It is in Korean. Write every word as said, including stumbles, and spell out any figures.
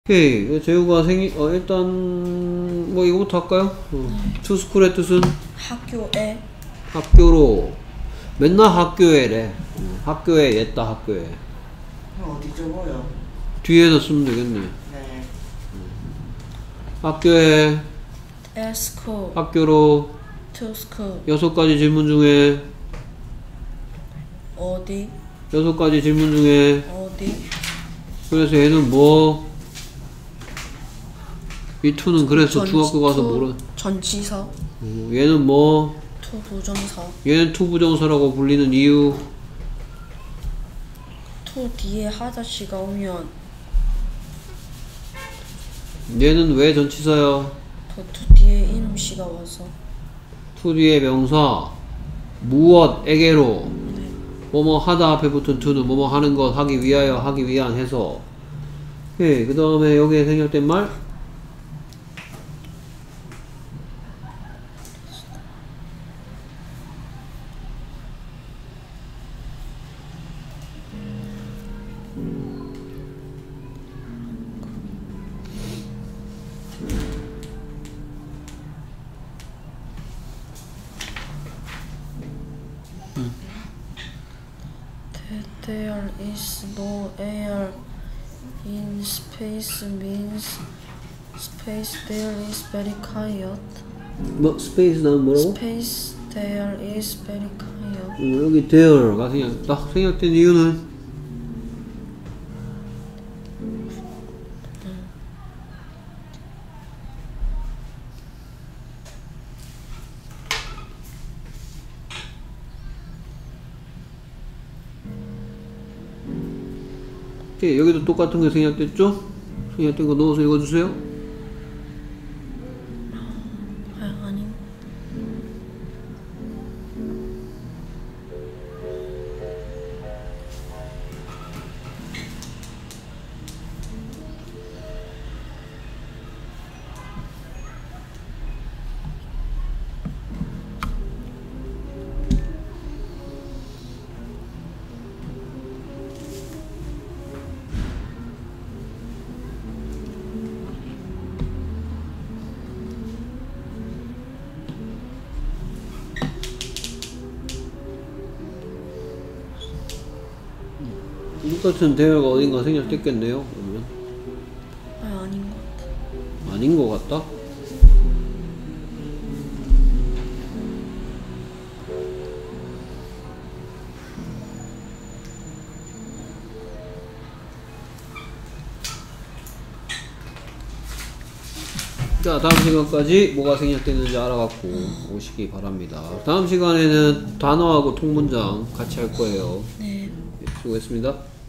오케이. 재우가 생일, 어, 일단, 뭐, 이거부터 할까요? 어. to school의 뜻은? 학교에. 학교로. 맨날 학교에래. 어, 학교에, 옛다 학교에. 어디 적어요? 뒤에서 쓰면 되겠네. 네. 학교에. at school. 학교로. to school. 여섯 가지 질문 중에. 어디? 여섯 가지 질문 중에. 어디? 그래서 얘는 뭐? 이 to는 그래서 전- 중학교 가서 to 뭐라? 전치사. 어, 얘는 뭐? to 부정사. 얘는 to 부정사라고 불리는 이유. to 뒤에 하다시가 오면 얘는 왜 전치사야? 더 to 뒤에 이름시가 와서. to 뒤에 명사. 무엇에게로. 뭐뭐 하다 앞에 붙은 to는 뭐뭐 하는 것, 하기 위하여, 하기 위한 해서. 오케이. 그 다음에 여기에 생략된 말. There is no air in space means space there is very quiet. 뭐, 스페이스 나는 뭐라고? Space there is very quiet. 음, 여기 there가 생략, 생략된 이유는? 오케이, 여기도 똑같은 거 생략됐죠? 생략된 거 넣어서 읽어주세요. 아, 아니. 똑같은 대화가 어딘가 생략됐겠네요. 그러면 아, 아닌 것 같아. 아닌 것 같다. 자, 다음 시간까지 뭐가 생략됐는지 알아갖고 오시기 바랍니다. 다음 시간에는 단어하고 통문장 같이 할 거예요. 네. 네, 수고했습니다.